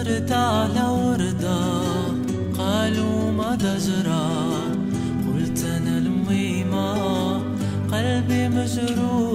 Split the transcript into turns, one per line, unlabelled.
زرت على وردة قالوا ماذا جرى، قلت أنا الميمة قلبي مجروح